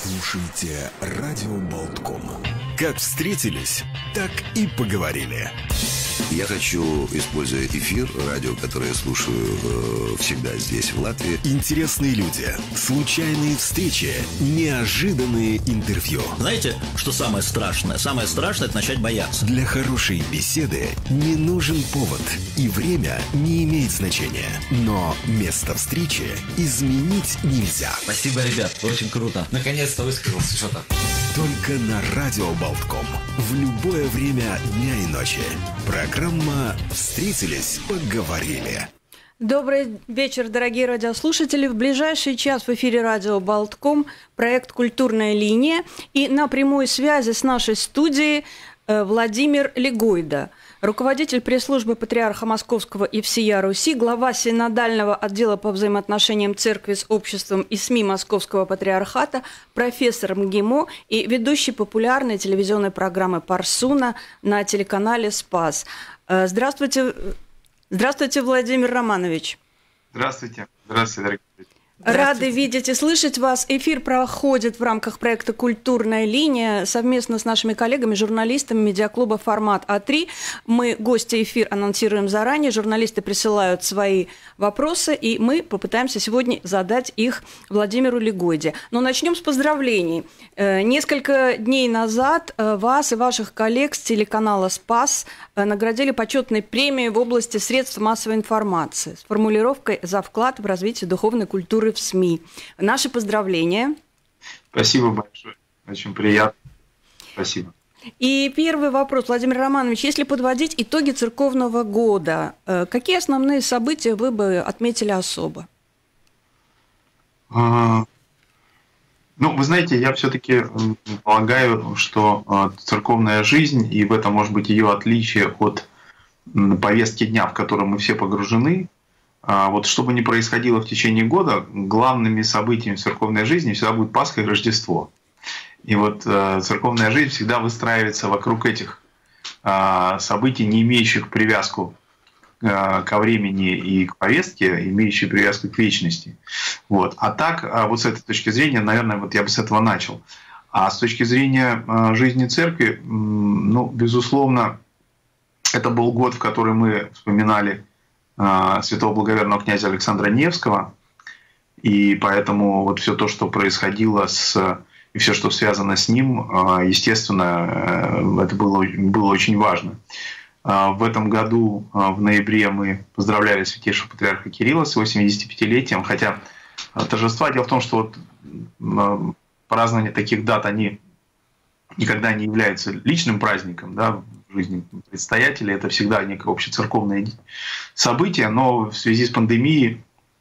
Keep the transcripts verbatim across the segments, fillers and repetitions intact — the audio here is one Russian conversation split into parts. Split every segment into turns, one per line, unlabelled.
слушаете радио Болтком. Как встретились, так и поговорили.
Я хочу, используя эфир, радио, которое я слушаю э, всегда здесь, в Латвии.
Интересные люди, случайные встречи, неожиданные интервью.
Знаете, что самое страшное? Самое страшное – это начать бояться.
Для хорошей беседы не нужен повод, и время не имеет значения. Но место встречи изменить нельзя.
Спасибо, ребят, очень круто. Наконец-то высказался что-то.
Только на радио Болтком. В любое время дня и ночи. Программа «Встретились, поговорили».
Добрый вечер, дорогие радиослушатели. В ближайший час в эфире радио Болтком проект «Культурная линия». И на прямой связи с нашей студией Владимир Лигойда, руководитель пресс-службы Патриарха Московского и всея Руси, глава синодального отдела по взаимоотношениям церкви с обществом и СМИ Московского Патриархата, профессор МГИМО и ведущий популярной телевизионной программы «Парсуна» на телеканале «Спас». Здравствуйте, здравствуйте, Владимир Романович.
Здравствуйте. Здравствуйте, дорогие друзья.
Рады видеть и слышать вас. Эфир проходит в рамках проекта «Культурная линия» совместно с нашими коллегами, журналистами медиаклуба «Формат А три». Мы гости эфир анонсируем заранее, журналисты присылают свои вопросы, и мы попытаемся сегодня задать их Владимиру Лигойде. Но начнем с поздравлений. Несколько дней назад вас и ваших коллег с телеканала «Спас» наградили почетной премией в области средств массовой информации с формулировкой «За вклад в развитие духовной культуры в СМИ». Наши поздравления.
Спасибо большое. Очень приятно. Спасибо.
И первый вопрос, Владимир Романович. Если подводить итоги церковного года, какие основные события вы бы отметили особо?
А, ну, вы знаете, я все-таки полагаю, что церковная жизнь, и в этом может быть ее отличие от повестки дня, в которой мы все погружены, вот что бы ни происходило в течение года, главными событиями церковной жизни всегда будет Пасха и Рождество. И вот церковная жизнь всегда выстраивается вокруг этих событий, не имеющих привязку ко времени и к повестке, имеющих привязку к вечности. Вот. А так, вот с этой точки зрения, наверное, вот я бы с этого начал. А с точки зрения жизни церкви, ну, безусловно, это был год, в который мы вспоминали святого благоверного князя Александра Невского, и поэтому вот все то, что происходило с, и все, что связано с ним, естественно, это было, было очень важно. В этом году, в ноябре, мы поздравляли святейшего патриарха Кирилла с его семидесятипятилетием, хотя торжества, дело в том, что вот празднование таких дат, они никогда не являются личным праздником, да, в жизни предстоятелей, это всегда некое общецерковное событие, но в связи с пандемией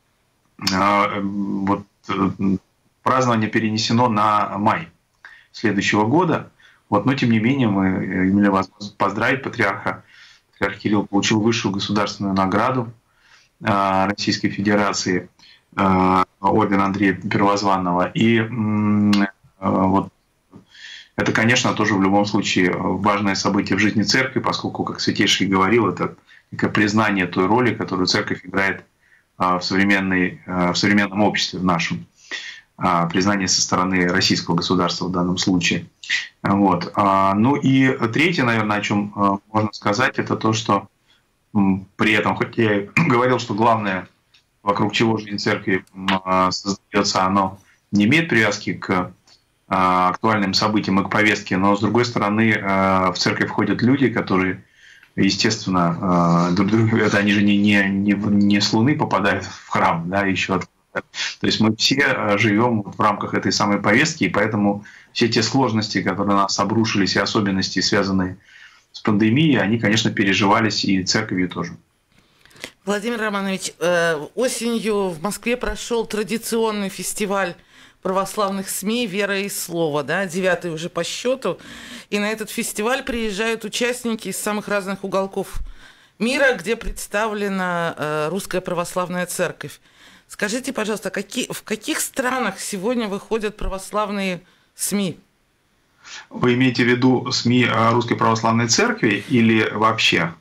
вот, празднование перенесено на май следующего года. Вот, но тем не менее мы имели возможность поздравить патриарха. Патриарх Кирилл получил высшую государственную награду Российской Федерации, орден Андрея Первозванного. И вот это, конечно, тоже в любом случае важное событие в жизни церкви, поскольку, как Святейший говорил, это некое признание той роли, которую церковь играет в, современной, в современном обществе, в нашем. Признание со стороны российского государства в данном случае. Вот. Ну и третье, наверное, о чем можно сказать, это то, что при этом, хоть я и говорил, что главное, вокруг чего жизнь церкви создается, оно не имеет привязки к актуальным событиям и к повестке, но, с другой стороны, в церковь входят люди, которые, естественно, это они же не, не, не, не с Луны попадают в храм, да, еще от. То есть мы все живем в рамках этой самой повестки, и поэтому все те сложности, которые на нас обрушились, и особенности, связанные с пандемией, они, конечно, переживались и церковью тоже.
Владимир Романович, осенью в Москве прошел традиционный фестиваль православных СМИ «Вера и слово», да, девятый уже по счету. И на этот фестиваль приезжают участники из самых разных уголков мира, где представлена Русская Православная Церковь. Скажите, пожалуйста, какие, в каких странах сегодня выходят православные СМИ?
Вы имеете в виду СМИ Русской Православной Церкви или вообще?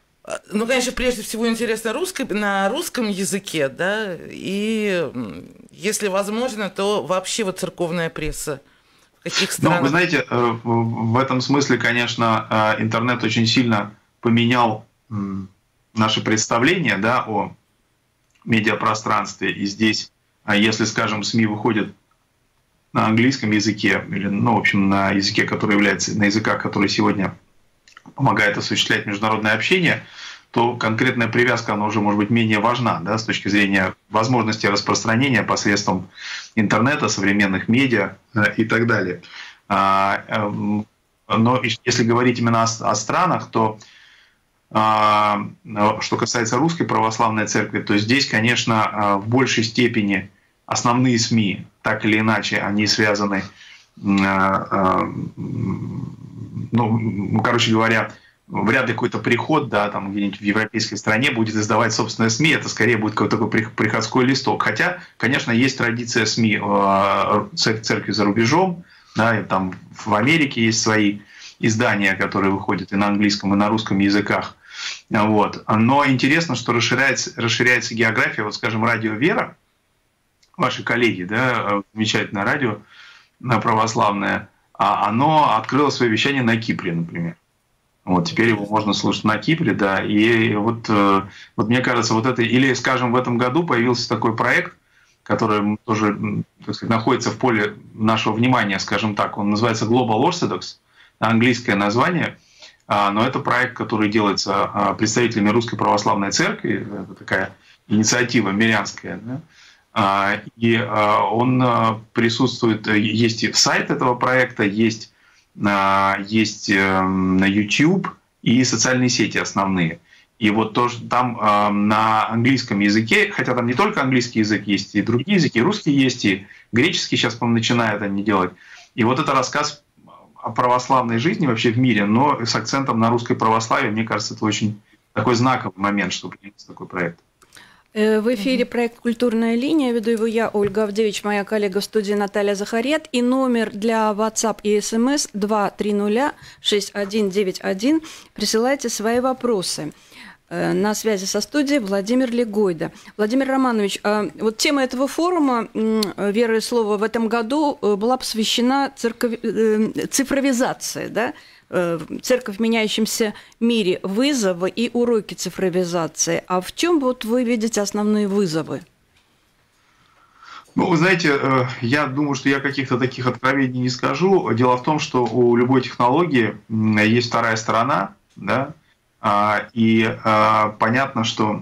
Ну, конечно, прежде всего интересно русской, на русском языке, да, и Если возможно, то вообще вот церковная пресса. В каких странах?
Ну, вы знаете, в этом смысле, конечно, интернет очень сильно поменял наше представление, да, о медиапространстве. И здесь, если, скажем, СМИ выходят на английском языке, или, ну, в общем, на языке, который является, на языках, которые сегодня помогают осуществлять международное общение, то конкретная привязка, она уже может быть менее важна, да, с точки зрения возможности распространения посредством интернета, современных медиа и так далее. Но если говорить именно о, о странах, то что касается Русской Православной Церкви, то здесь, конечно, в большей степени основные СМИ, так или иначе, они связаны, ну, короче говоря, вряд ли какой-то приход, да, там где-нибудь в европейской стране будет издавать собственное СМИ, это скорее будет какой-то такой приходской листок. Хотя, конечно, есть традиция СМИ церкви за рубежом, да, и там в Америке есть свои издания, которые выходят и на английском, и на русском языках. Вот. Но интересно, что расширяется, расширяется география, вот, скажем, радио «Вера», ваши коллеги, да, замечательное радио православное, оно открыло свое вещание на Кипре, например. Вот, теперь его можно слушать на Кипре, да, и вот, вот мне кажется, вот это, или, скажем, в этом году появился такой проект, который тоже, так сказать, находится в поле нашего внимания, скажем так, он называется Global Orthodox, английское название, но это проект, который делается представителями Русской Православной Церкви, это такая инициатива мирянская, да, и он присутствует, есть сайт этого проекта, есть есть на YouTube и социальные сети основные. И вот тоже там э, на английском языке, хотя там не только английский язык есть, и другие языки, и русский есть, и греческий сейчас, по-моему, начинают они делать. И вот это рассказ о православной жизни вообще в мире, но с акцентом на русской православии, мне кажется, это очень такой знаковый момент, чтобы появился такой проект.
В эфире проект «Культурная линия». Веду его я, Ольга Авдевич, моя коллега в студии Наталья Захарет. И номер для WhatsApp и СМС два три ноль шесть один девять один. Присылайте свои вопросы. На связи со студией Владимир Легойда. Владимир Романович, вот тема этого форума «Вера и слово» в этом году была посвящена церковь... цифровизации, да? Церковь в меняющемся мире, вызовы и уроки цифровизации. А в чем вот вы видите основные вызовы?
Ну, вы знаете, я думаю, что я каких-то таких откровений не скажу. Дело в том, что у любой технологии есть вторая сторона, да, и понятно, что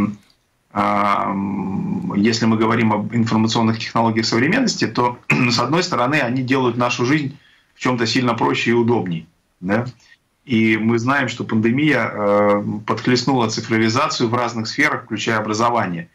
если мы говорим об информационных технологиях современности, то, с одной стороны, они делают нашу жизнь в чем-то сильно проще и удобней. Да? И мы знаем, что пандемия э, подхлестнула цифровизацию в разных сферах, включая образование.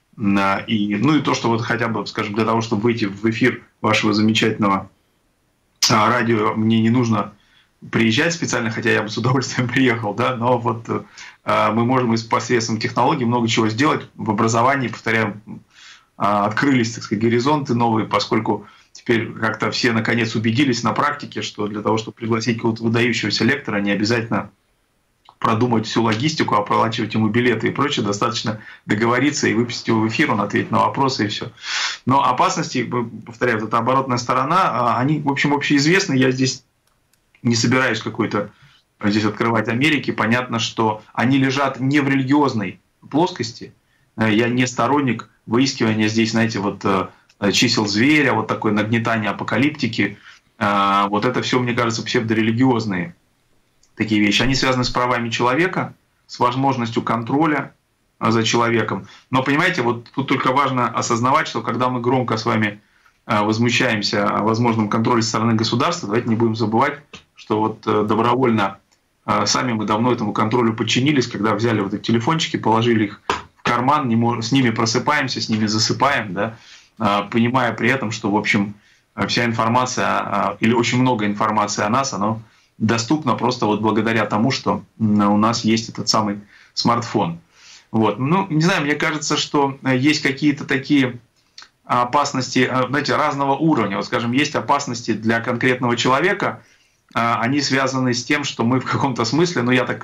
И, ну и то, что вот хотя бы, скажем, для того, чтобы выйти в эфир вашего замечательного э, радио, мне не нужно приезжать специально, хотя я бы с удовольствием приехал, да, но вот э, мы можем посредством технологий много чего сделать в образовании, повторяю, э, открылись, так сказать, горизонты новые, поскольку теперь как-то все наконец убедились на практике, что для того, чтобы пригласить какого-то выдающегося лектора, не обязательно продумать всю логистику, оплачивать ему билеты и прочее, достаточно договориться и выпустить его в эфир, он ответит на вопросы и все. Но опасности, повторяю, вот эта оборотная сторона, они, в общем, общеизвестны. Я здесь не собираюсь какой-то здесь открывать Америки. Понятно, что они лежат не в религиозной плоскости. Я не сторонник выискивания здесь, знаете, вот чисел зверя, вот такое нагнетание апокалиптики. Вот это все, мне кажется, псевдорелигиозные такие вещи. Они связаны с правами человека, с возможностью контроля за человеком. Но, понимаете, вот тут только важно осознавать, что когда мы громко с вами возмущаемся о возможном контроле со стороны государства, давайте не будем забывать, что вот добровольно сами мы давно этому контролю подчинились, когда взяли вот эти телефончики, положили их в карман, не можем, с ними просыпаемся, с ними засыпаем, да, понимая при этом, что, в общем, вся информация или очень много информации о нас, она доступна просто вот благодаря тому, что у нас есть этот самый смартфон. Вот. Ну, не знаю, мне кажется, что есть какие-то такие опасности, знаете, разного уровня. Вот, скажем, есть опасности для конкретного человека, они связаны с тем, что мы в каком-то смысле, ну, я так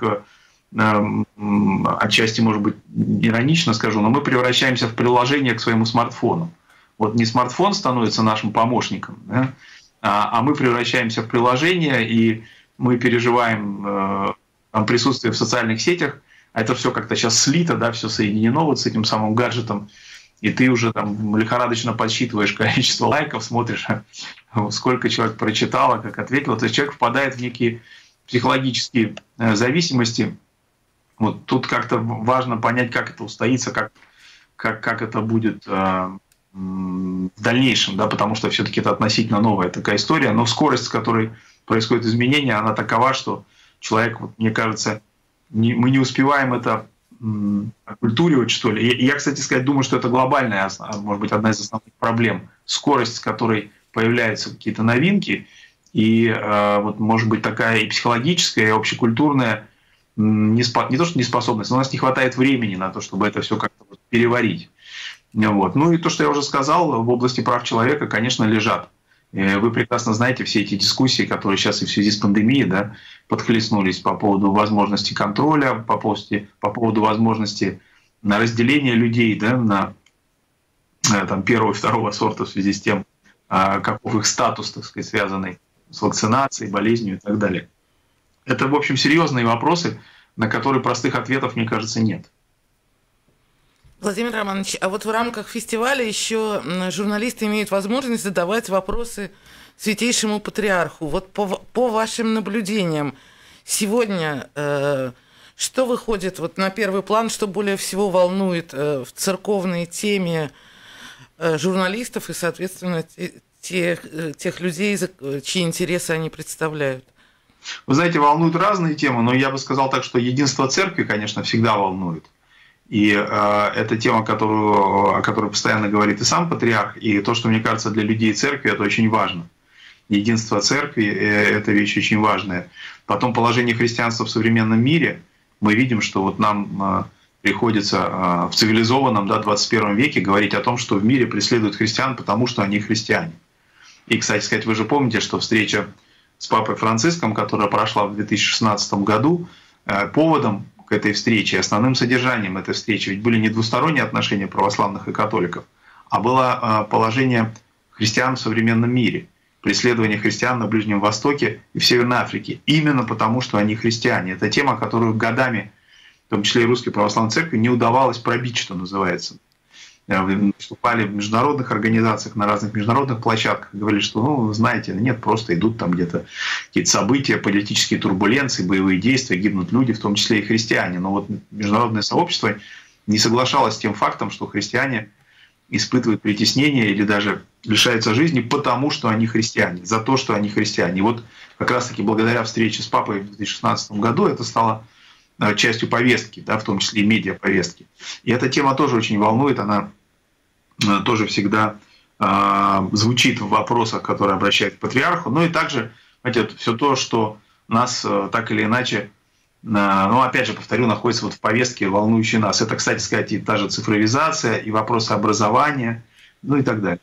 отчасти, может быть, иронично скажу, но мы превращаемся в приложение к своему смартфону. вот не смартфон становится нашим помощником, да, а, а мы превращаемся в приложение, и мы переживаем э, там, присутствие в социальных сетях, а это все как-то сейчас слито, да, все соединено вот с этим самым гаджетом, и ты уже там лихорадочно подсчитываешь количество лайков, смотришь, сколько человек прочитало, как ответило. То есть человек впадает в некие психологические зависимости. Вот тут как-то важно понять, как это устоится, как, как, как это будет э, в дальнейшем, да, потому что все-таки это относительно новая такая история, но скорость, с которой происходят изменения, она такова, что человек, вот, мне кажется, не, мы не успеваем это м, оккультуривать, что ли. И я, кстати сказать, думаю, что это глобальная, может быть, одна из основных проблем. Скорость, с которой появляются какие-то новинки, и э, вот, может быть, такая и психологическая, и общекультурная не, спо, не то, что неспособность, но у нас не хватает времени на то, чтобы это все как-то вот переварить. Вот. Ну и то, что я уже сказал, в области прав человека, конечно, лежат. Вы прекрасно знаете все эти дискуссии, которые сейчас и в связи с пандемией, да, подхлестнулись по поводу возможности контроля, по поводу, по поводу возможности на разделения людей, да, на там, первого и второго сорта в связи с тем, каков их статус, так сказать, связанный с вакцинацией, болезнью и так далее. Это, в общем, серьезные вопросы, на которые простых ответов, мне кажется, нет.
Владимир Романович, а вот в рамках фестиваля еще журналисты имеют возможность задавать вопросы Святейшему Патриарху. Вот по, по вашим наблюдениям, сегодня э, что выходит вот на первый план, что более всего волнует э, в церковной теме э, журналистов и, соответственно, тех, тех людей, чьи интересы они представляют?
Вы знаете, волнуют разные темы, но я бы сказал так, что единство церкви, конечно, всегда волнует. И э, это тема, которую, о которой постоянно говорит и сам патриарх, и то, что, мне кажется, для людей церкви это очень важно. Единство церкви – это вещь очень важная. Потом положение христианства в современном мире. Мы видим, что вот нам э, приходится э, в цивилизованном, да, двадцать первом веке говорить о том, что в мире преследуют христиан, потому что они христиане. И, кстати сказать, вы же помните, что встреча с папой Франциском, которая прошла в две тысячи шестнадцатом году, э, поводом к этой встрече, основным содержанием этой встречи, ведь были не двусторонние отношения православных и католиков, а было положение христиан в современном мире, преследование христиан на Ближнем Востоке и в Северной Африке, именно потому, что они христиане. Это тема, которую годами, в том числе и Русской Православной Церкви, не удавалось пробить, что называется. Выступали в международных организациях, на разных международных площадках, говорили, что, ну, знаете, нет, просто идут там где-то какие-то события, политические турбуленции, боевые действия, гибнут люди, в том числе и христиане. Но вот международное сообщество не соглашалось с тем фактом, что христиане испытывают притеснение или даже лишаются жизни, потому что они христиане, за то, что они христиане. И вот как раз-таки благодаря встрече с папой в две тысячи шестнадцатом году это стало частью повестки, да, в том числе и медиаповестки. И эта тема тоже очень волнует, она тоже всегда э, звучит в вопросах, которые обращают к патриарху. Ну и также, знаете, все то, что нас э, так или иначе, э, ну опять же, повторю, находится вот в повестке, волнующей нас. Это, кстати сказать, и та же цифровизация, и вопросы образования, ну и так далее.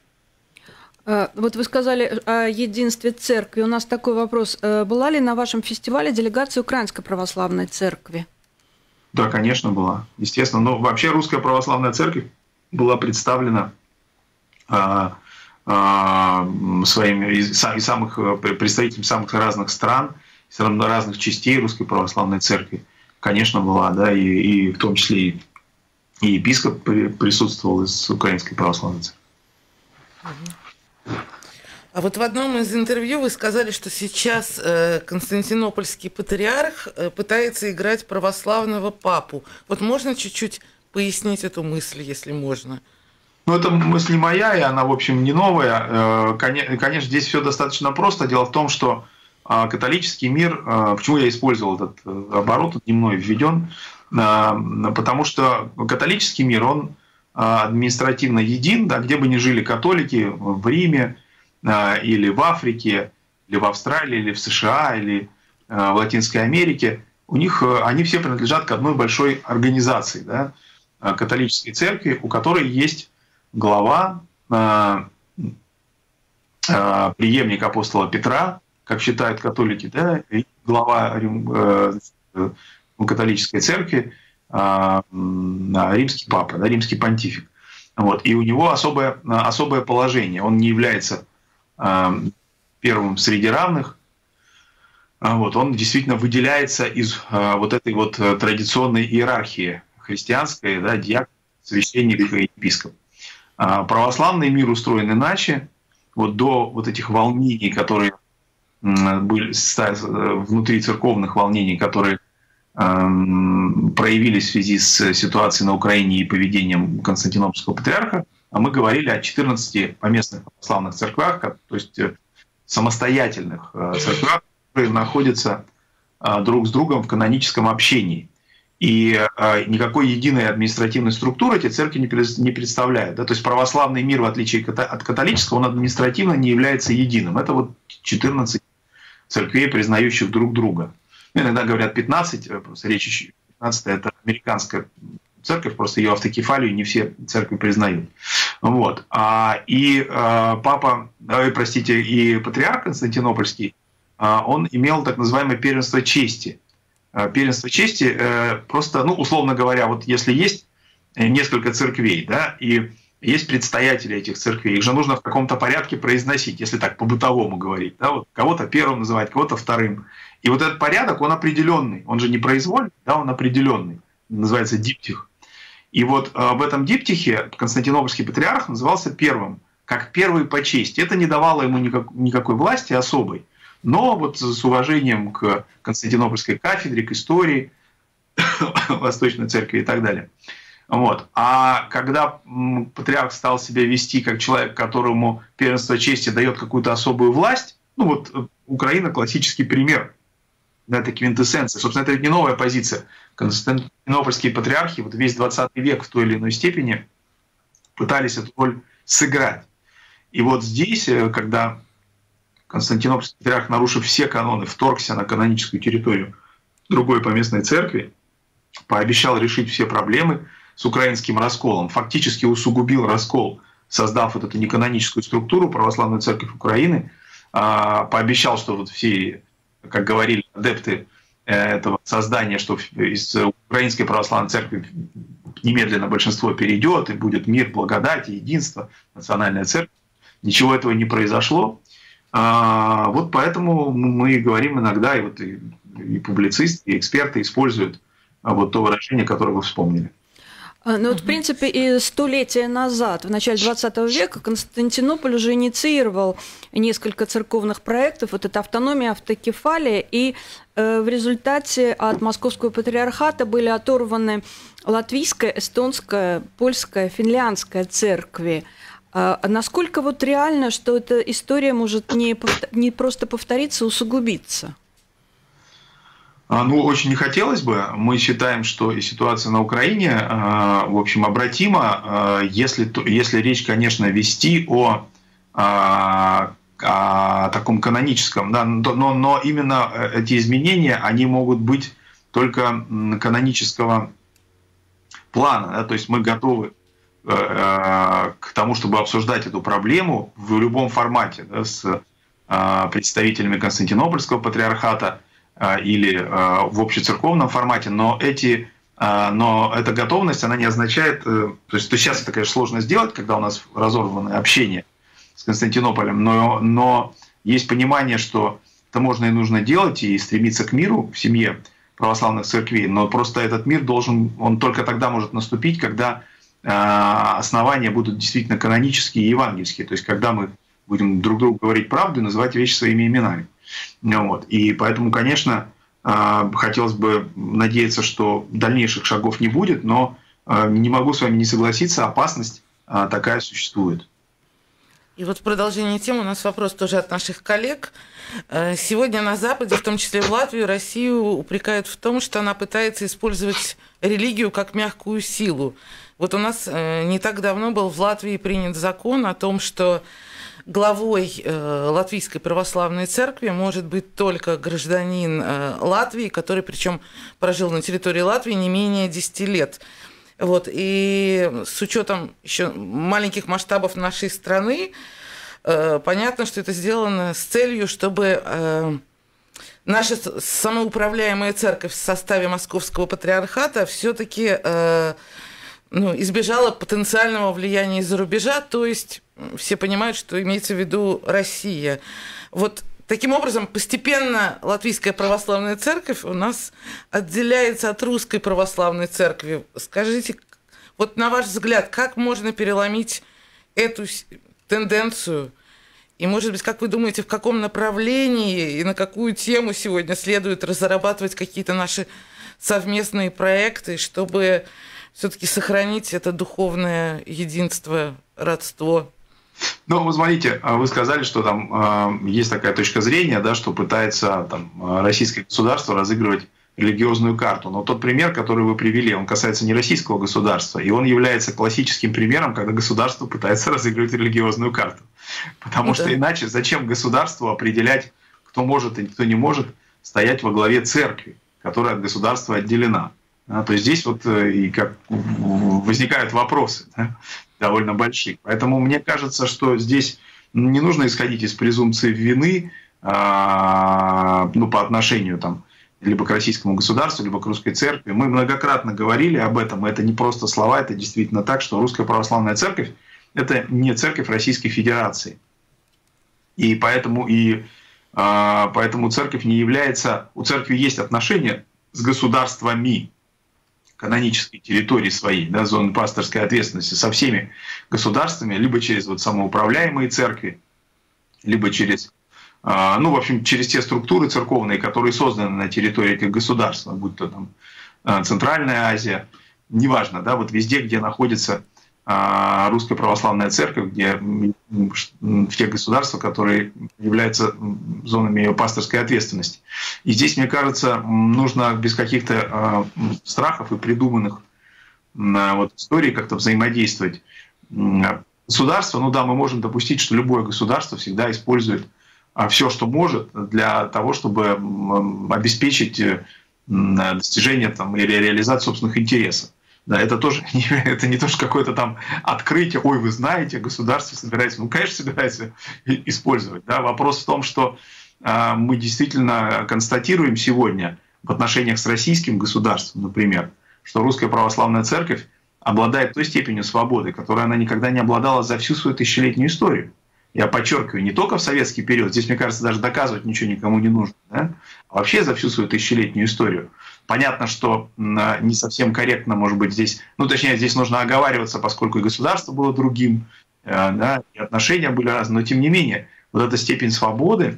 Вот вы сказали о единстве церкви. У нас такой вопрос. Была ли на вашем фестивале делегация Украинской Православной Церкви?
Да, конечно, была. Естественно. Но вообще Русская Православная Церковь была представлена а, а, своими и самых представителями самых разных стран, из разных частей Русской Православной Церкви. Конечно, была, да, и, и в том числе и, и епископ присутствовал из Украинской Православной Церкви.
А вот в одном из интервью вы сказали, что сейчас э, Константинопольский патриарх э, пытается играть православного папу. Вот можно чуть-чуть пояснить эту мысль, если можно?
Ну, это мысль моя, и она, в общем, не новая. Конечно, здесь все достаточно просто. Дело в том, что католический мир, почему я использовал этот оборот, не мной введен, потому что католический мир, он административно един, да, где бы ни жили католики, в Риме, или в Африке, или в Австралии, или в США, или в Латинской Америке, у них, они все принадлежат к одной большой организации, да, католической церкви, у которой есть глава, преемник апостола Петра, как считают католики, да, и глава католической церкви, римский папа, да, римский понтифик. Вот, и у него особое, особое положение. Он не является э, первым среди равных. Вот, он действительно выделяется из э, вот этой вот традиционной иерархии христианской, да, диакон, священник и епископ. А православный мир устроен иначе. Вот до вот этих волнений, которые были внутри церковных волнений, которые эм, проявились в связи с ситуацией на Украине и поведением Константинопольского патриарха, а мы говорили о четырнадцати поместных православных церквях, то есть самостоятельных церквях, которые находятся друг с другом в каноническом общении. И никакой единой административной структуры эти церкви не представляют. Да? То есть православный мир, в отличие от католического, он административно не является единым. Это вот четырнадцать церквей, признающих друг друга. Иногда говорят пятнадцать, просто речь пятнадцатая, это американская церковь, просто ее автокефалию не все церкви признают. Вот. И папа, простите, и патриарх Константинопольский, он имел так называемое первенство чести. Первенство чести просто, ну, условно говоря, вот если есть несколько церквей, да, и есть представители этих церквей, их же нужно в каком-то порядке произносить, если так по-бытовому говорить, да, вот кого-то первым называть, кого-то вторым. И вот этот порядок, он определенный, он же не произвольный, да, он определенный, называется диптих. И вот в этом диптихе Константинопольский патриарх назывался первым, как первый по чести. Это не давало ему никак, никакой власти особой. Но вот с уважением к Константинопольской кафедре, к истории Восточной Церкви и так далее. Вот. А когда патриарх стал себя вести как человек, которому первенство чести дает какую-то особую власть, ну вот Украина классический пример, да, это квинтэссенция. Собственно, это не новая позиция. Константинопольские патриархи вот весь двадцатый век в той или иной степени пытались эту роль сыграть. И вот здесь, когда Константинопольский патриарх, нарушив все каноны, вторгся на каноническую территорию другой поместной церкви, пообещал решить все проблемы с украинским расколом, фактически усугубил раскол, создав вот эту неканоническую структуру, православную церковь Украины, пообещал, что вот все, как говорили адепты этого создания, что из украинской православной церкви немедленно большинство перейдет, и будет мир, благодать, единство, национальная церковь. Ничего этого не произошло. Вот поэтому мы говорим иногда, и, вот и, и публицисты, и эксперты используют вот то выражение, которое вы вспомнили.
Ну вот, в принципе, и столетия назад, в начале двадцатого века, Константинополь уже инициировал несколько церковных проектов, вот это автономия, автокефалия, и э, в результате от Московского патриархата были оторваны латвийская, эстонская, польская, финляндская церкви. А насколько вот реально, что эта история может не, повтор... не просто повториться, а усугубиться?
Ну, очень не хотелось бы. Мы считаем, что и ситуация на Украине, в общем, обратима, если, если речь, конечно, вести о, о, о таком каноническом, да, но, но именно эти изменения, они могут быть только канонического плана. Да, то есть мы готовы к тому, чтобы обсуждать эту проблему в любом формате, да, с представителями Константинопольского патриархата или в общецерковном формате, но, эти, но эта готовность, она не означает, то есть, то сейчас это, конечно, сложно сделать, когда у нас разорванное общение с Константинополем, но, но есть понимание, что это можно и нужно делать, и стремиться к миру в семье православных церквей, но просто этот мир должен, он только тогда может наступить, когда основания будут действительно канонические и евангельские, то есть когда мы будем друг другу говорить правду и называть вещи своими именами. Вот. И поэтому, конечно, хотелось бы надеяться, что дальнейших шагов не будет, но не могу с вами не согласиться, опасность такая существует.
И вот в продолжение темы у нас вопрос тоже от наших коллег. Сегодня на Западе, в том числе в Латвии, Россию упрекают в том, что она пытается использовать религию как мягкую силу. Вот у нас не так давно был в Латвии принят закон о том, что главой э, Латвийской православной церкви может быть только гражданин э, Латвии, который причем прожил на территории Латвии не менее десяти лет. Вот. И с учетом еще маленьких масштабов нашей страны, э, понятно, что это сделано с целью, чтобы э, наша самоуправляемая церковь в составе Московского патриархата все-таки э, ну, избежала потенциального влияния из-за рубежа, то есть все понимают, что имеется в виду Россия. Вот таким образом постепенно Латвийская православная церковь у нас отделяется от Русской православной церкви. Скажите, вот на ваш взгляд, как можно переломить эту тенденцию? И, может быть, как вы думаете, в каком направлении и на какую тему сегодня следует разрабатывать какие-то наши совместные проекты, чтобы все-таки сохранить это духовное единство, родство?
Ну, вы смотрите, вы сказали, что там э, есть такая точка зрения, да, что пытается там, российское государство разыгрывать религиозную карту. Но тот пример, который вы привели, он касается не российского государства, и он является классическим примером, когда государство пытается разыгрывать религиозную карту. Потому ну, что да. Иначе зачем государству определять, кто может и кто не может стоять во главе церкви, которая от государства отделена? А, то есть здесь вот и как возникают вопросы, да, довольно большие. Поэтому мне кажется, что здесь не нужно исходить из презумпции вины а, ну, по отношению там, либо к российскому государству, либо к русской церкви. Мы многократно говорили об этом, это не просто слова, это действительно так, что Русская Православная Церковь – это не церковь Российской Федерации. И поэтому, и, а, поэтому церковь не является… У церкви есть отношения с государствами канонической территории своей, да, зоны пасторской ответственности, со всеми государствами, либо через вот самоуправляемые церкви, либо через… Ну, в общем, через те структуры церковные, которые созданы на территории этих государств, будь то там Центральная Азия, неважно, да, вот везде, где находится Русская Православная Церковь, где в тех государствах, которые являются зонами ее пасторской ответственности. И здесь, мне кажется, нужно без каких-то страхов и придуманных вот историй как-то взаимодействовать. Государство, ну да, мы можем допустить, что любое государство всегда использует все, что может, для того, чтобы обеспечить достижение там, или реализацию собственных интересов. Да, это тоже не, это не то, что какое-то там открытие, ой, вы знаете, государство собирается, ну, конечно, собирается использовать. Да. Вопрос в том, что э, мы действительно констатируем сегодня в отношениях с российским государством, например, что Русская Православная Церковь обладает той степенью свободы, которой она никогда не обладала за всю свою тысячелетнюю историю. Я подчеркиваю, не только в советский период, здесь, мне кажется, даже доказывать ничего никому не нужно, да? А вообще за всю свою тысячелетнюю историю. Понятно, что не совсем корректно, может быть, здесь, ну, точнее, здесь нужно оговариваться, поскольку и государство было другим, да, и отношения были разные, но тем не менее, вот эта степень свободы,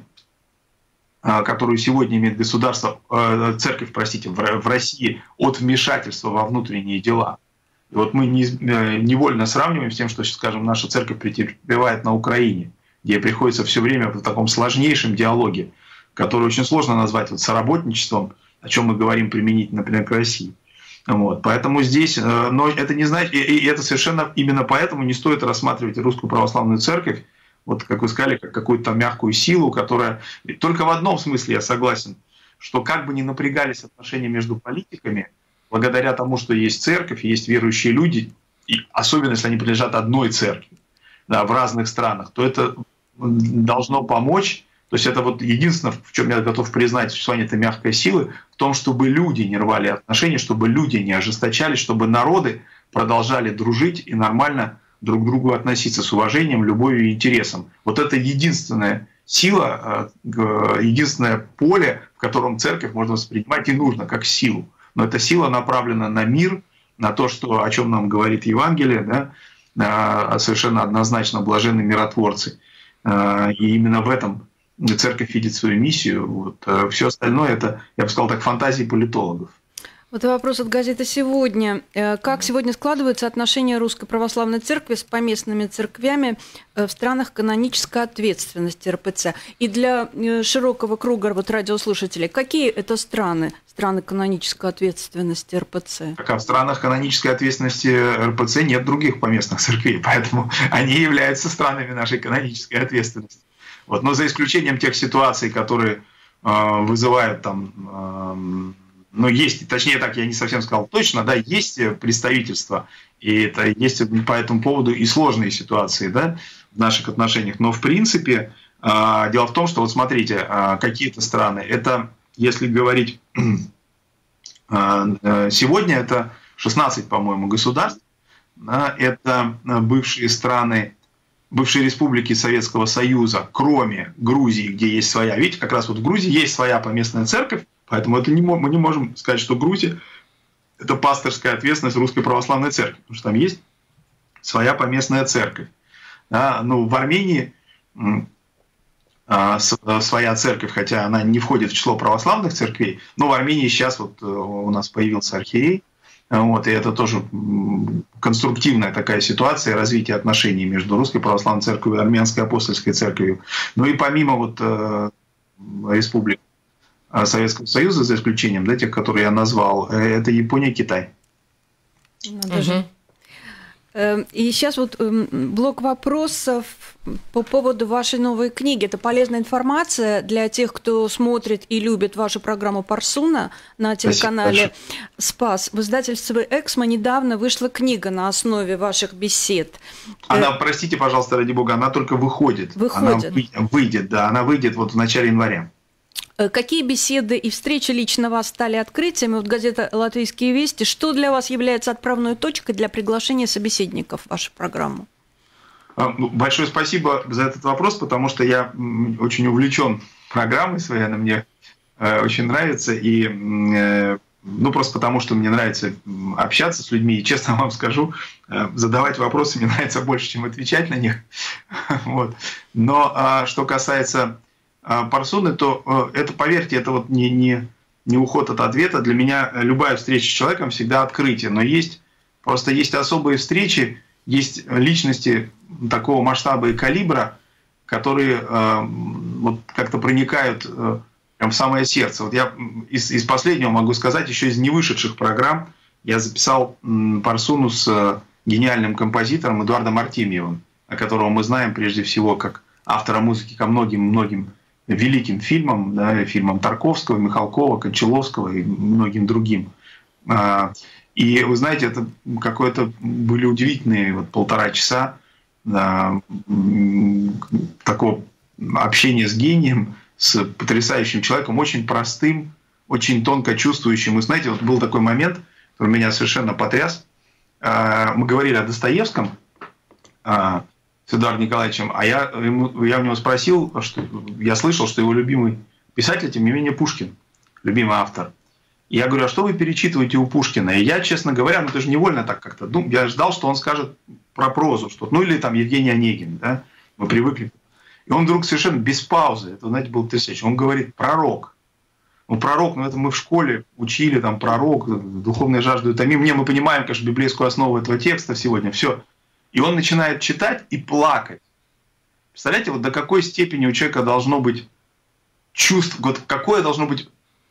которую сегодня имеет государство, церковь, простите, в России от вмешательства во внутренние дела. И вот мы невольно сравниваем с тем, что, скажем, наша церковь претерпевает на Украине, где приходится все время в таком сложнейшем диалоге, который очень сложно назвать вот соработничеством, о чем мы говорим применительно, например, к России. Вот. Поэтому здесь, но это не значит, и это совершенно именно поэтому не стоит рассматривать Русскую Православную Церковь, вот как вы сказали, как какую-то мягкую силу, которая… Только в одном смысле я согласен, что как бы ни напрягались отношения между политиками, благодаря тому, что есть церковь, есть верующие люди, и особенно если они принадлежат одной церкви, да, в разных странах, то это должно помочь. То есть это вот единственное, в чем я готов признать существование этой мягкой силы, в том, чтобы люди не рвали отношения, чтобы люди не ожесточались, чтобы народы продолжали дружить и нормально друг к другу относиться с уважением, любовью и интересом. Вот это единственная сила, единственное поле, в котором церковь можно воспринимать и нужно как силу. Но эта сила направлена на мир, на то, что, о чем нам говорит Евангелие, да, совершенно однозначно блаженны миротворцы. И именно в этом церковь видит свою миссию. Вот. Все остальное – это, я бы сказал так, фантазии политологов.
Вот вопрос от газеты «Сегодня». Как сегодня складываются отношения Русской Православной Церкви с поместными церквями в странах канонической ответственности эр пэ цэ? И для широкого круга вот радиослушателей, какие это страны, страны канонической ответственности эр пэ цэ?
Так, а в странах канонической ответственности эр пэ цэ нет других поместных церквей, поэтому они являются странами нашей канонической ответственности. Вот. Но за исключением тех ситуаций, которые э, вызывают там… Э, Ну, есть, точнее так, я не совсем сказал точно, да, есть представительство, и это есть по этому поводу и сложные ситуации, да, в наших отношениях. Но в принципе э, дело в том, что вот смотрите, э, какие-то страны, это, если говорить, э, сегодня это шестнадцать, по-моему, государств, Да, это бывшие страны, бывшие республики Советского Союза, кроме Грузии, где есть своя. Видите, как раз вот в Грузии есть своя поместная церковь, поэтому это не, мы не можем сказать, что Грузия – это пасторская ответственность Русской Православной Церкви, потому что там есть своя поместная церковь. Да, ну, в Армении а, своя церковь, хотя она не входит в число православных церквей, но в Армении сейчас вот у нас появился архиерей. Вот, и это тоже конструктивная такая ситуация развития отношений между Русской Православной Церковью и Армянской Апостольской Церковью. Ну и помимо вот, э, республик Советского Союза, за исключением да, тех, которые я назвал, это Япония, Китай.
Угу. И сейчас вот блок вопросов по поводу вашей новой книги. Это полезная информация для тех, кто смотрит и любит вашу программу «Парсуна» на телеканале «Спас». В издательстве «Эксмо» недавно вышла книга на основе ваших бесед.
Она, простите, пожалуйста, ради бога, она только выходит.
Выходит.
Она выйдет, да, она выйдет вот в начале января.
Какие беседы и встречи лично вас стали открытиями? Вот газета «Латвийские вести». Что для вас является отправной точкой для приглашения собеседников в вашу программу?
Большое спасибо за этот вопрос, потому что я очень увлечен программой своей, она мне очень нравится. И ну, просто потому, что мне нравится общаться с людьми. И честно вам скажу, задавать вопросы мне нравится больше, чем отвечать на них. Вот. Но что касается Парсуны, то это, поверьте, это вот не, не, не уход от ответа. Для меня любая встреча с человеком всегда открытие. Но есть, просто есть особые встречи, есть личности такого масштаба и калибра, которые э, вот как-то проникают э, прям в самое сердце. Вот я из, из последнего могу сказать, еще из невышедших программ я записал м, Парсуну с э, гениальным композитором Эдуардом Артемьевым, о котором мы знаем прежде всего как автора музыки ко многим-многим великим фильмам, да, фильмам Тарковского, Михалкова, Кончаловского и многим другим. И вы знаете, это какое-то были удивительные вот полтора часа да, такого общения с гением, с потрясающим человеком, очень простым, очень тонко чувствующим. И знаете, вот был такой момент, который меня совершенно потряс. Мы говорили о Достоевском с Эдуардом Николаевичем, а я, ему, я у него спросил, что я слышал, что его любимый писатель, тем не менее, Пушкин, любимый автор. И я говорю, а что вы перечитываете у Пушкина? И я, честно говоря, ну это же невольно так как-то, ну, я ждал, что он скажет про прозу, что, ну или там Евгений Онегин, да, мы привыкли. И он вдруг совершенно без паузы, это, знаете, был потрясающе, он говорит, пророк. Ну, пророк, ну это мы в школе учили, там, пророк, духовная жажда утомим. Не, мы понимаем, конечно, библейскую основу этого текста сегодня, все. И он начинает читать и плакать. Представляете, вот до какой степени у человека должно быть чувство, вот какое должно быть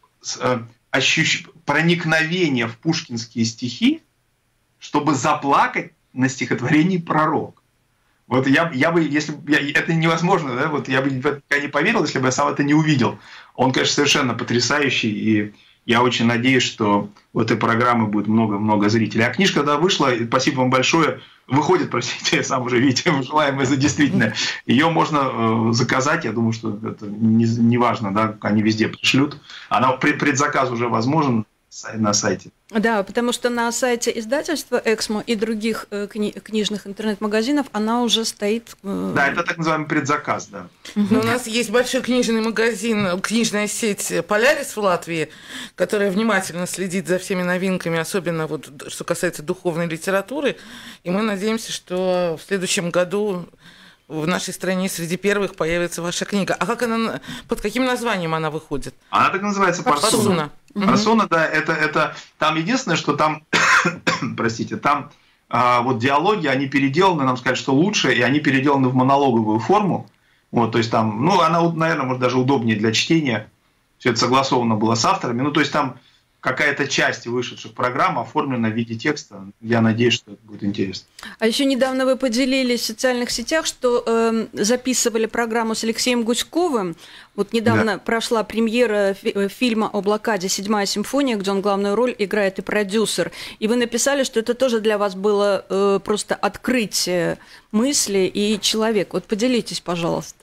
э, ощущ... проникновение в пушкинские стихи, чтобы заплакать на стихотворении «Пророк». Вот я, я бы, если бы, я, это невозможно, да, вот я бы не поверил, если бы я сам это не увидел. Он, конечно, совершенно потрясающий, и я очень надеюсь, что у этой программы будет много-много зрителей. А книжка, когда вышла, спасибо вам большое, выходит, простите, я сам уже, видите, желаемое за действительное. Ее можно заказать, я думаю, что это не, не важно, да, они везде пришлют. Она, предзаказ уже возможен на сайте.
Да, потому что на сайте издательства «Эксмо» и других кни- книжных интернет-магазинов она уже стоит. Э...
Да, это так называемый предзаказ, да.
Но у нас есть большой книжный магазин, книжная сеть «Полярис» в Латвии, которая внимательно следит за всеми новинками, особенно вот, что касается духовной литературы. И мы надеемся, что в следующем году в нашей стране среди первых появится ваша книга. А как она, под каким названием она выходит?
Она так называется «Парсуна». Парсуна, угу. Да, это, это там единственное, что там, простите, там а, вот диалоги, они переделаны, нам сказать, что лучше, и они переделаны в монологовую форму. Вот, то есть там, ну, она, наверное, может даже удобнее для чтения. Все это согласовано было с авторами. Ну, то есть там какая-то часть вышедших программ оформлена в виде текста. Я надеюсь, что это будет интересно. А еще недавно вы поделились в социальных сетях, что э, записывали программу с Алексеем Гуськовым. Вот недавно да. прошла премьера фи- фильма о блокаде «Седьмая симфония», где он главную роль играет и продюсер. И вы написали, что это тоже для вас было э, просто открытие мысли и человек. Вот поделитесь, пожалуйста.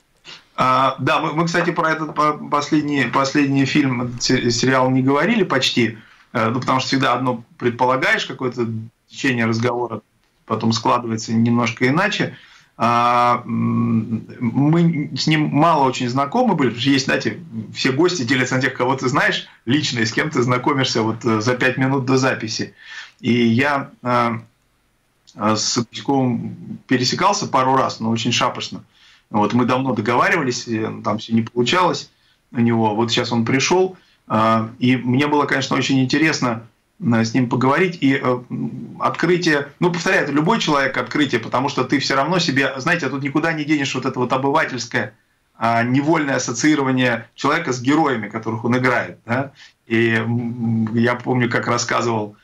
А, да, мы, мы, кстати, про этот последний, последний фильм, сериал не говорили почти, ну, потому что всегда одно предполагаешь, какое-то течение разговора потом складывается немножко иначе. Мы с ним мало очень знакомы были, потому что есть, знаете, все гости делятся на тех, кого ты знаешь лично, и с кем ты знакомишься вот за пять минут до записи. И я с Гуськовым пересекался пару раз, но очень шапошно. Вот, мы давно договаривались, там все не получалось у него. Вот сейчас он пришел, и мне было, конечно, очень интересно с ним поговорить. И открытие, ну, повторяю, это любой человек открытие, потому что ты все равно себе, знаете, тут никуда не денешь вот это вот обывательское, невольное ассоциирование человека с героями, которых он играет. Да? И я помню, как рассказывал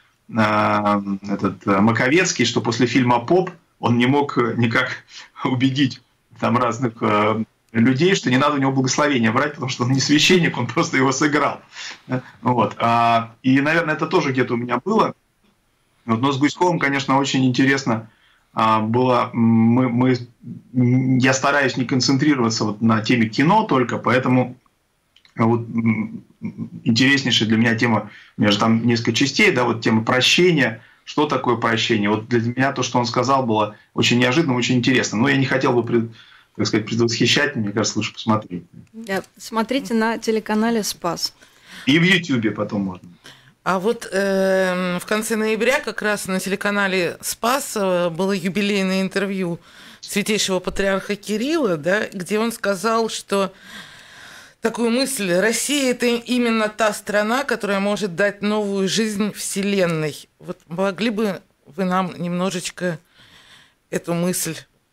этот Маковецкий, что после фильма «Поп» он не мог никак убедить там разных людей, что не надо у него благословения брать, потому что он не священник, он просто его сыграл. Вот. И, наверное, это тоже где-то у меня было. Но с Гуськовым, конечно, очень интересно было. Мы, мы, я стараюсь не концентрироваться вот на теме кино только, поэтому вот интереснейшая для меня тема, у меня же там несколько частей, да, вот тема прощения. Что такое прощение? Вот для меня то, что он сказал, было очень неожиданно, очень интересно. Но я не хотел бы, пред, так сказать, предвосхищать, мне кажется, лучше посмотреть.
Да, смотрите на телеканале «Спас».
И в Ютьюбе потом можно.
А вот э, в конце ноября как раз на телеканале «Спас» было юбилейное интервью святейшего патриарха Кирилла, да, где он сказал, что такую мысль: Россия – это именно та страна, которая может дать новую жизнь Вселенной. Вот могли бы вы нам немножечко эту мысль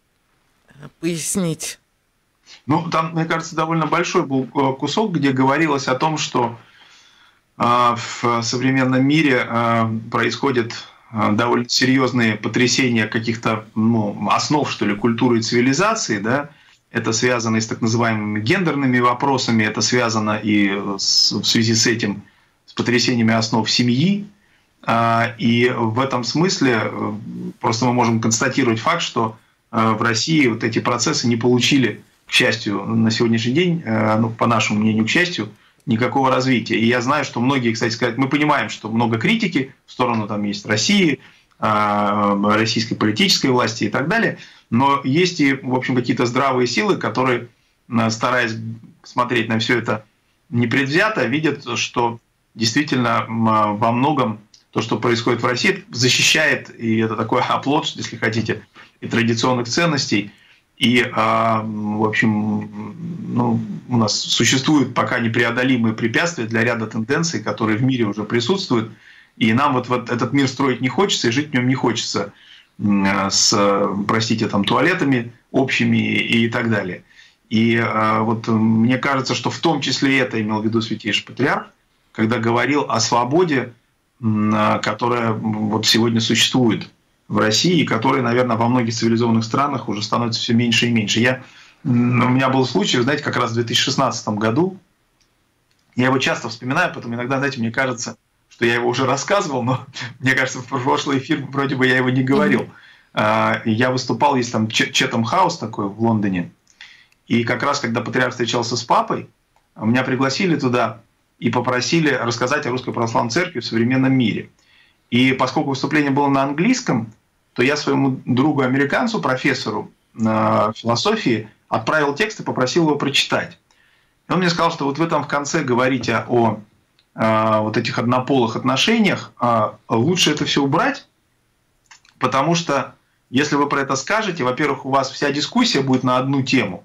пояснить?
Ну, там, мне кажется, довольно большой был кусок, где говорилось о том, что э, в современном мире э, происходят э, довольно серьезные потрясения каких-то, ну, основ, что ли, культуры и цивилизации, да. Это связано и с так называемыми гендерными вопросами, это связано и с, в связи с этим с потрясениями основ семьи. И в этом смысле просто мы можем констатировать факт, что в России вот эти процессы не получили, к счастью, на сегодняшний день, ну, по нашему мнению, к счастью, никакого развития. И я знаю, что многие, кстати сказать, мы понимаем, что много критики в сторону там есть России, российской политической власти и так далее, но есть и, в общем, какие-то здравые силы, которые, стараясь смотреть на все это непредвзято, видят, что действительно во многом то, что происходит в России, защищает, и это такой оплот, если хотите, и традиционных ценностей, и, в общем, ну, у нас существуют пока непреодолимые препятствия для ряда тенденций, которые в мире уже присутствуют. И нам вот, вот этот мир строить не хочется, и жить в нем не хочется с, простите, там, туалетами общими и, и так далее. И э, вот мне кажется, что в том числе это имел в виду Святейший Патриарх, когда говорил о свободе, э, которая вот сегодня существует в России, и которая, наверное, во многих цивилизованных странах уже становится все меньше и меньше. Я, у меня был случай, знаете, как раз в две тысячи шестнадцатом году, я его часто вспоминаю, потом иногда, знаете, мне кажется, что я его уже рассказывал, но мне кажется, в прошлый эфир вроде бы я его не говорил. Mm-hmm. Я выступал, есть там Четхэм Хаус такой в Лондоне, и как раз, когда патриарх встречался с папой, меня пригласили туда и попросили рассказать о Русской Православной Церкви в современном мире. И поскольку выступление было на английском, то я своему другу-американцу, профессору философии, отправил текст и попросил его прочитать. И он мне сказал, что вот вы там в конце говорите о вот этих однополых отношениях, лучше это все убрать, потому что если вы про это скажете, во-первых, у вас вся дискуссия будет на одну тему,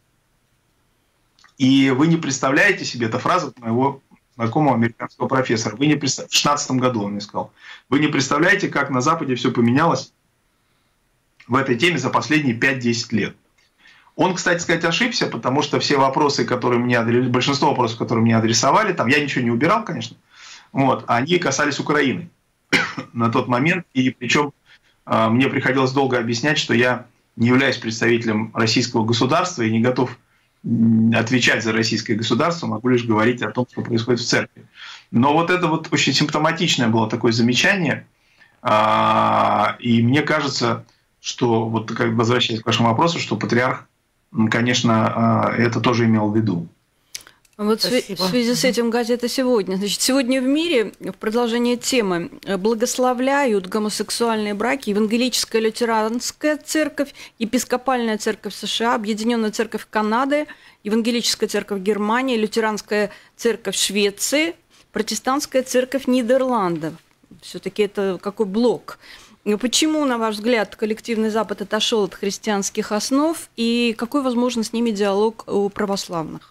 и вы не представляете себе, это фраза моего знакомого американского профессора, вы не представ... в шестнадцатом году он мне сказал, вы не представляете, как на Западе все поменялось в этой теме за последние пять-десять лет. Он, кстати сказать, ошибся, потому что все вопросы, которые мне адресовали, большинство вопросов, которые мне адресовали, там я ничего не убирал, конечно, вот, они касались Украины на тот момент. И причем э, мне приходилось долго объяснять, что я не являюсь представителем российского государства и не готов отвечать за российское государство, могу лишь говорить о том, что происходит в церкви. Но вот это вот очень симптоматичное было такое замечание. Э, и мне кажется, что, вот как возвращаясь к вашему вопросу, что патриарх, конечно, это тоже имел в виду.
Вот Спасибо. В связи с этим газета «Сегодня». Значит, сегодня в мире, в продолжение темы, благословляют гомосексуальные браки Евангелическая лютеранская церковь, Епископальная церковь США, Объединенная церковь Канады, Евангелическая церковь Германии, Лютеранская церковь Швеции, Протестантская церковь Нидерландов. Все-таки это какой блок? Почему, на ваш взгляд, коллективный Запад отошел от христианских основ и какой возможен с ними диалог у православных?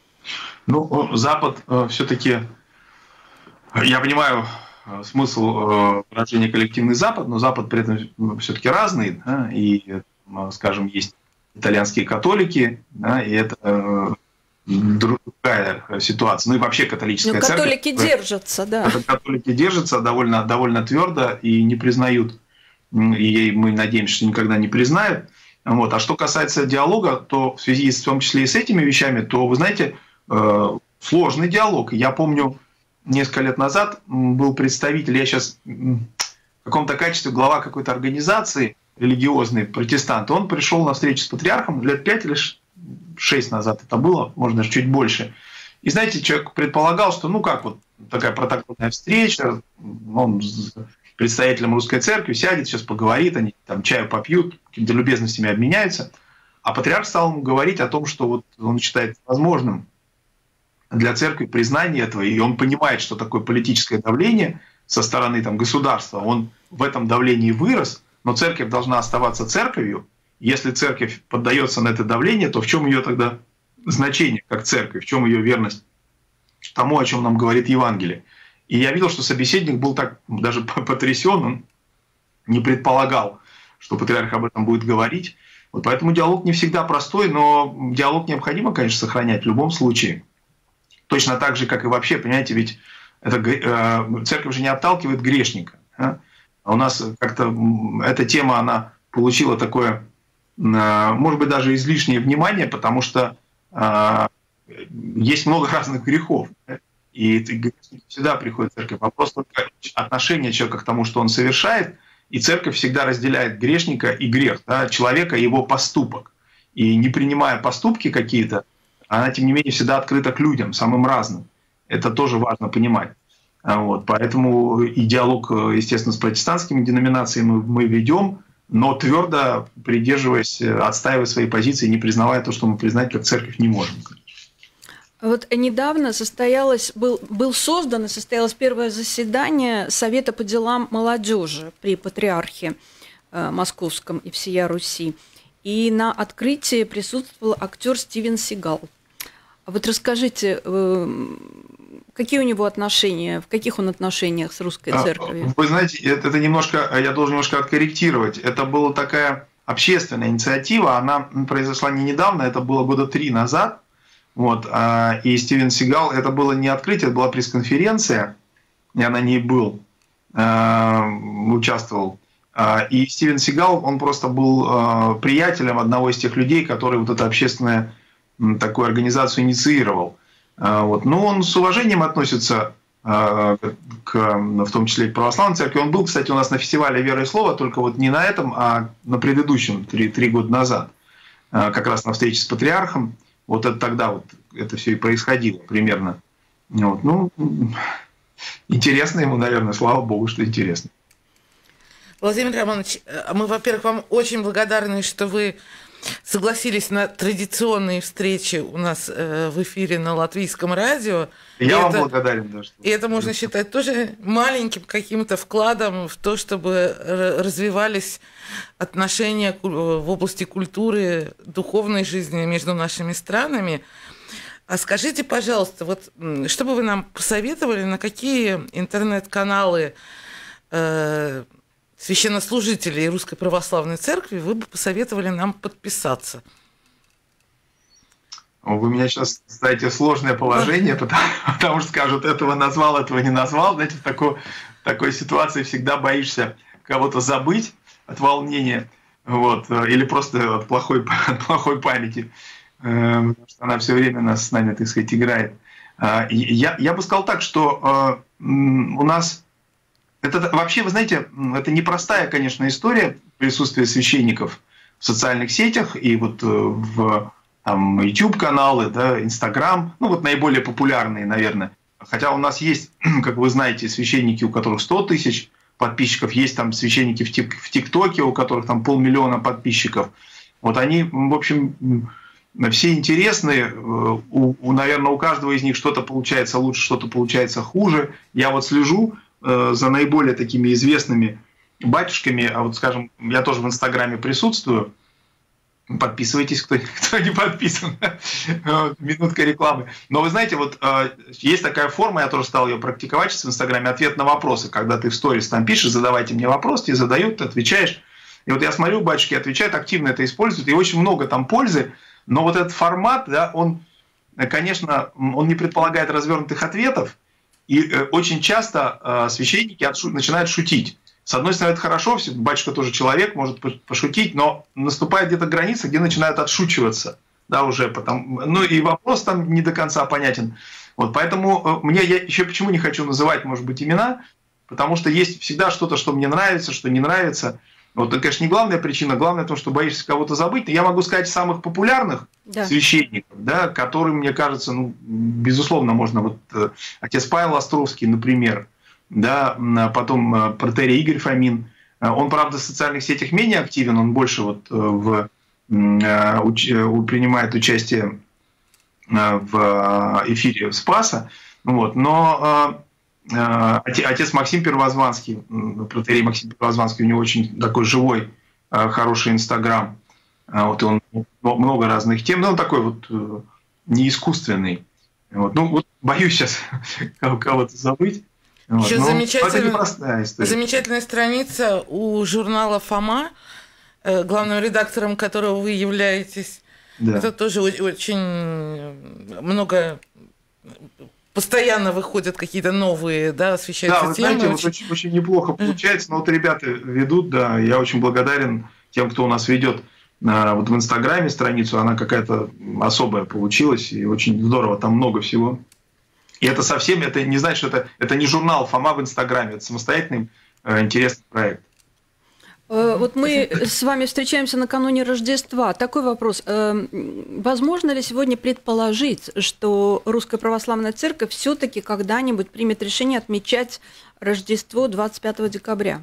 Ну, Запад э, все-таки, я понимаю э, смысл э, выражения коллективный Запад, но Запад при этом все-таки разный, да, и, э, скажем, есть итальянские католики, да, и это э, другая ситуация. Ну и вообще католическая
но
церковь.
Католики держатся, да.
Католики держатся довольно, довольно твердо и не признают, и мы надеемся, что никогда не признают. Вот. А что касается диалога, то в связи в том числе и с этими вещами, то, вы знаете, сложный диалог. Я помню, несколько лет назад был представитель, я сейчас в каком-то качестве глава какой-то организации религиозной, протестант, он пришел на встречу с патриархом лет пять или шесть назад это было, может даже чуть больше. И знаете, человек предполагал, что ну как вот такая протокольная встреча, он с представителем русской церкви сядет, сейчас поговорит, они там чаю попьют, какими-то любезностями обменяются. А патриарх стал ему говорить о том, что вот он считает возможным для церкви признание этого, и он понимает, что такое политическое давление со стороны там, государства, он в этом давлении вырос, но церковь должна оставаться церковью. Если церковь поддается на это давление, то в чем ее тогда значение как церковь, в чем ее верность тому, о чем нам говорит Евангелие. И я видел, что собеседник был так даже потрясен, он не предполагал, что патриарх об этом будет говорить. Вот поэтому диалог не всегда простой, но диалог необходимо, конечно, сохранять в любом случае. Точно так же, как и вообще, понимаете, ведь это, э, церковь же не отталкивает грешника. А? А у нас как-то эта тема, она получила такое, э, может быть, даже излишнее внимание, потому что э, есть много разных грехов. Да? И грешник всегда приходит в церковь. Вопрос только отношения человека к тому, что он совершает, и церковь всегда разделяет грешника и грех, да? Человека и его поступок. И не принимая поступки какие-то, она, тем не менее, всегда открыта к людям, самым разным. Это тоже важно понимать. Вот. Поэтому и диалог, естественно, с протестантскими деноминациями мы, мы ведем, но твердо придерживаясь, отстаивая свои позиции, не признавая то, что мы признать как церковь не можем.
Вот недавно состоялось, был, был создан и состоялось первое заседание Совета по делам молодежи при Патриархе э, Московском и всея Руси. И на открытии присутствовал актер Стивен Сигал. А вот расскажите, какие у него отношения, в каких он отношениях с русской церковью?
Вы знаете, это, это немножко, я должен немножко откорректировать. Это была такая общественная инициатива, она произошла не недавно, это было года три назад. Вот, и Стивен Сигал, это было не открытие, это была пресс-конференция, я на ней был, участвовал. И Стивен Сигал, он просто был приятелем одного из тех людей, который вот эту общественную такую организацию инициировал. Вот. Но он с уважением относится к, в том числе и к православной церкви. Он был, кстати, у нас на фестивале «Вера и Слово», только вот не на этом, а на предыдущем, три, три года назад, как раз на встрече с патриархом. Вот это тогда вот это все и происходило примерно. Вот. Ну, интересно ему, наверное, слава богу, что интересно.
Владимир Романович, мы, во-первых, вам очень благодарны, что вы согласились на традиционные встречи у нас в эфире на Латвийском радио.
Я и вам это, благодарен. Да, что...
И это можно считать тоже маленьким каким-то вкладом в то, чтобы развивались отношения в области культуры, духовной жизни между нашими странами. А скажите, пожалуйста, вот что бы вы нам посоветовали, на какие интернет-каналы э, священнослужителей Русской Православной Церкви вы бы посоветовали нам подписаться?
Вы меня сейчас ставите в сложное положение, потому, потому что скажут, этого назвал, этого не назвал. Знаете, в такой, в такой ситуации всегда боишься кого-то забыть от волнения, вот, или просто от плохой, от плохой памяти, потому что она все время нас с нами, так сказать, играет. Я, я бы сказал так, что у нас... Это вообще, вы знаете, это непростая, конечно, история присутствия священников в социальных сетях и вот в там YouTube-каналы, да, Instagram, ну вот наиболее популярные, наверное. Хотя у нас есть, как вы знаете, священники, у которых сто тысяч подписчиков, есть там священники в ТикТоке, у которых там полмиллиона подписчиков. Вот они, в общем, все интересные, у, у, наверное, у каждого из них что-то получается лучше, что-то получается хуже. Я вот слежу э, за наиболее такими известными батюшками, а вот, скажем, я тоже в Инстаграме присутствую. Подписывайтесь, кто, кто не подписан. Минутка рекламы. Но вы знаете, вот э, есть такая форма, я тоже стал ее практиковать сейчас в Инстаграме, ответ на вопросы. Когда ты в сторис там пишешь, задавайте мне вопрос, тебе задают, ты отвечаешь. И вот я смотрю, батюшки отвечают, активно это используют, и очень много там пользы. Но вот этот формат, да, он, конечно, он не предполагает развернутых ответов. И э, очень часто э, священники отшу- начинают шутить. С одной стороны, это хорошо, батюшка тоже человек, может пошутить, но наступает где-то граница, где начинают отшучиваться, да, уже потом, ну и вопрос там не до конца понятен. Вот, поэтому мне, я еще почему не хочу называть, может быть, имена, потому что есть всегда что-то, что мне нравится, что не нравится. Вот, это, конечно, не главная причина, главное то, что боишься кого-то забыть. Я могу сказать самых популярных да. священников, да, которые, мне кажется, ну, безусловно, можно, вот отец Павел Островский, например, да, потом протоиерей Игорь Фомин. Он, правда, в социальных сетях менее активен, он больше вот в, уч, принимает участие в эфире Спаса. Вот. Но отец Максим Первозванский, протоиерей Максим Первозванский, у него очень такой живой, хороший Инстаграм. Вот, и он много разных тем, но он такой вот не искусственный. Вот. Ну, вот боюсь сейчас кого-то забыть. Вот.
Еще
ну,
замечательная, замечательная страница у журнала «Фома», главным редактором которого вы являетесь. Да. Это тоже очень много... Постоянно выходят какие-то новые, да, освещаются
темы. Да, вы
темы.
знаете,
очень...
Вот очень, очень неплохо получается, но вот ребята ведут, да, я очень благодарен тем, кто у нас ведет вот в Инстаграме страницу, она какая-то особая получилась, и очень здорово, там много всего. И это совсем, это не значит, что это, это не журнал «Фома» в Инстаграме, это самостоятельный э, интересный проект.
Вот мы с вами встречаемся накануне Рождества. Такой вопрос. Возможно ли сегодня предположить, что Русская Православная Церковь все-таки когда-нибудь примет решение отмечать Рождество двадцать пятого декабря?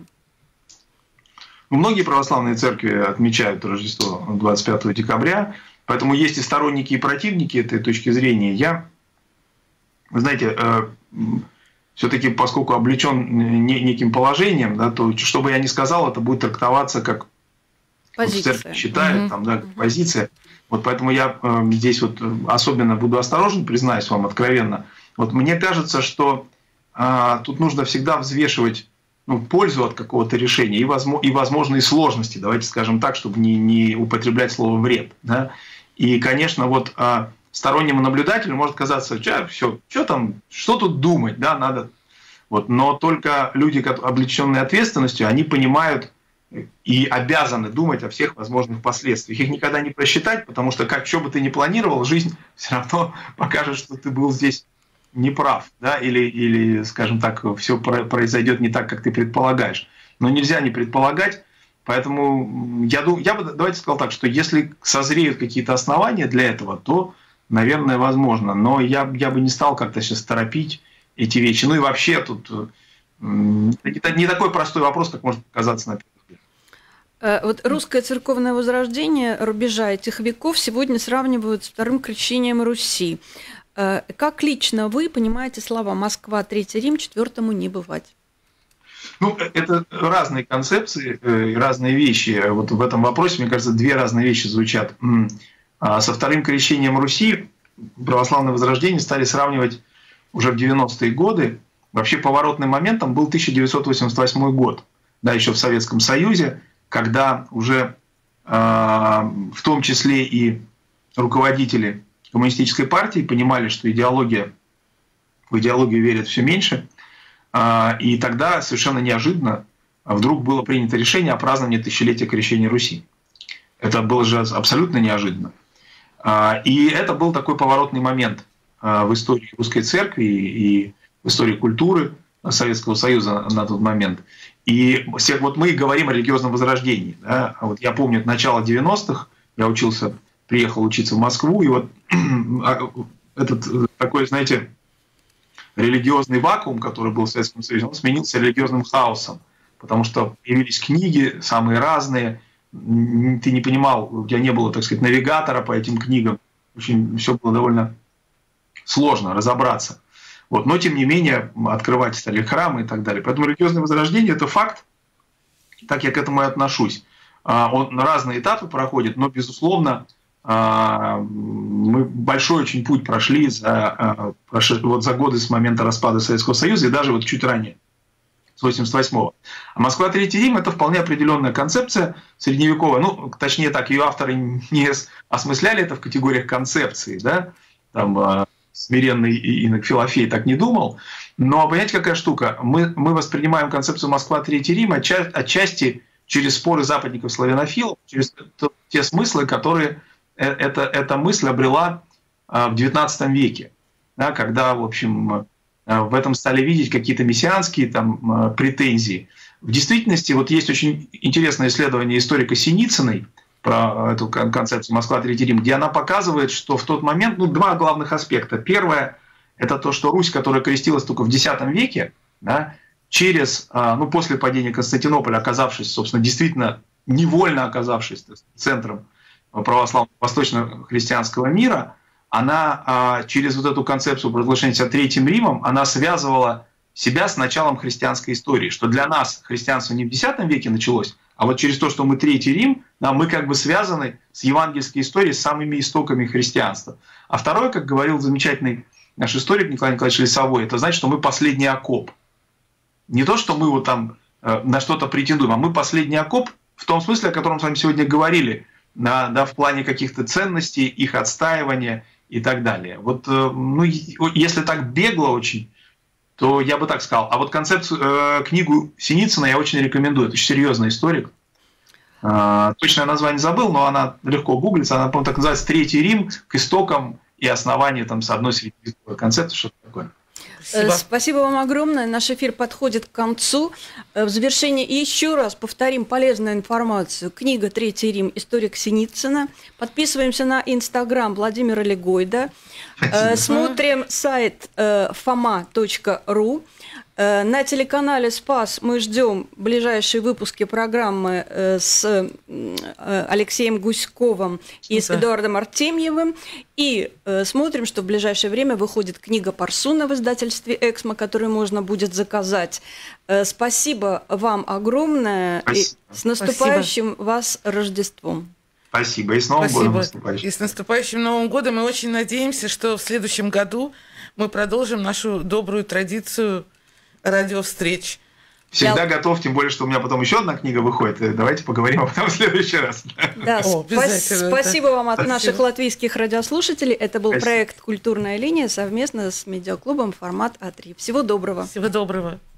Многие православные церкви отмечают Рождество двадцать пятого декабря, поэтому есть и сторонники, и противники этой точки зрения. Я... Вы знаете, э, все-таки, поскольку облечен не, неким положением, да, то что бы я ни сказал, это будет трактоваться как
позиция.
Церковь считает,
угу.
там, да, как позиция. Вот поэтому я э, здесь вот особенно буду осторожен, признаюсь вам откровенно. Вот мне кажется, что э, тут нужно всегда взвешивать ну, пользу от какого-то решения и, возможно, и возможные сложности, давайте скажем так, чтобы не, не употреблять слово «вред». Да? И, конечно, вот... Э, стороннему наблюдателю может казаться, что, все, что там, что тут думать, да, надо. Вот. Но только люди, облеченные ответственностью, они понимают и обязаны думать о всех возможных последствиях. Их никогда не просчитать, потому что как что бы ты ни планировал, жизнь все равно покажет, что ты был здесь неправ, да, или, или, скажем так, все произойдет не так, как ты предполагаешь. Но нельзя не предполагать. Поэтому я, думаю, я бы, давайте сказал так, что если созреют какие-то основания для этого, то наверное, возможно. Но я, я бы не стал как-то сейчас торопить эти вещи. Ну и вообще тут это не такой простой вопрос, как может показаться на первый взгляд.
Вот русское церковное возрождение рубежа этих веков сегодня сравнивают с вторым крещением Руси. Как лично вы понимаете слова «Москва, Третий Рим, четвертому не бывать»?
Ну, это разные концепции, разные вещи. Вот в этом вопросе, мне кажется, две разные вещи звучат. Со вторым крещением Руси православное возрождение стали сравнивать уже в девяностые годы. Вообще поворотным моментом был тысяча девятьсот восемьдесят восьмой год, да, еще в Советском Союзе, когда уже э, в том числе и руководители коммунистической партии понимали, что идеология, в идеологию верят все меньше. Э, и тогда совершенно неожиданно вдруг было принято решение о праздновании тысячелетия крещения Руси. Это было же абсолютно неожиданно. И это был такой поворотный момент в истории русской церкви и в истории культуры Советского Союза на тот момент. И вот мы говорим о религиозном возрождении. Да? Вот я помню начало девяностых, я учился приехал учиться в Москву, и вот этот такой, знаете, религиозный вакуум, который был в Советском Союзе, он сменился религиозным хаосом, потому что появились книги самые разные, ты не понимал, у тебя не было, так сказать, навигатора по этим книгам, очень все было довольно сложно разобраться. Вот. Но, тем не менее, открывать стали храмы и так далее. Поэтому религиозное возрождение – это факт, так я к этому и отношусь. Он на разные этапы проходит, но, безусловно, мы большой очень путь прошли за, вот за годы с момента распада Советского Союза и даже вот чуть ранее, с восемьдесят восьмого. А Москва Третий Рим – это вполне определенная концепция средневековая. Ну, точнее так, ее авторы не осмысляли это в категориях концепции, да, там смиренный инок Филофей так не думал. Но понимаете, какая штука? Мы, мы воспринимаем концепцию Москва Третий Рим отча отчасти через споры западников-славянофилов, через те смыслы, которые эта, эта мысль обрела в девятнадцатом веке, да, когда, в общем, в этом стали видеть какие-то мессианские там претензии. В действительности вот есть очень интересное исследование историка Синицыной про эту концепцию Москва Третий Рим, где она показывает, что в тот момент, ну, два главных аспекта. Первое – это то, что Русь, которая крестилась только в десятом веке, да, через, ну, после падения Константинополя, оказавшись, собственно, действительно невольно оказавшись центром православного восточно-христианского мира, она через вот эту концепцию провозглашения себя Третьим Римом, она связывала себя с началом христианской истории, что для нас христианство не в десятом веке началось, а вот через то, что мы Третий Рим, да, мы как бы связаны с евангельской историей, с самыми истоками христианства. А второе, как говорил замечательный наш историк Николай Николаевич Лесовой, это значит, что мы последний окоп. Не то, что мы вот там э, на что-то претендуем, а мы последний окоп в том смысле, о котором с вами сегодня говорили, да, да, в плане каких-то ценностей, их отстаивания и так далее. Вот, э, ну, если так бегло очень, то я бы так сказал. А вот концепцию, э, книгу Синицына я очень рекомендую. Это очень серьезный историк. Э, точное название забыл, но она легко гуглится. Она, по-моему, так называется «Третий Рим к истокам и основанию там, с одной средневековой концепции». Что-то такое.
Спасибо. Спасибо вам огромное. Наш эфир подходит к концу. В завершение еще раз повторим полезную информацию. Книга «Третий Рим. Историк Синицына». Подписываемся на Инстаграм Владимира Легойда. Спасибо. Смотрим сайт фома точка ру. На телеканале «Спас» мы ждем ближайшие выпуски программы с Алексеем Гуськовым и с Эдуардом Артемьевым. И смотрим, что в ближайшее время выходит книга Парсуна в издательстве «Эксмо», которую можно будет заказать. Спасибо вам огромное. Спасибо. И с наступающим Спасибо. Вас Рождеством.
Спасибо. И с Новым
Спасибо.
годом наступающим.
И с наступающим Новым годом. Мы очень надеемся, что в следующем году мы продолжим нашу добрую традицию радиовстреч.
Всегда
Я...
готов, тем более, что у меня потом еще одна книга выходит. Давайте поговорим об этом в следующий раз.
Да, О, спа- спасибо вам от спасибо. Наших латвийских радиослушателей. Это был спасибо. Проект «Культурная линия» совместно с медиаклубом «Формат А три». Всего доброго.
Всего доброго.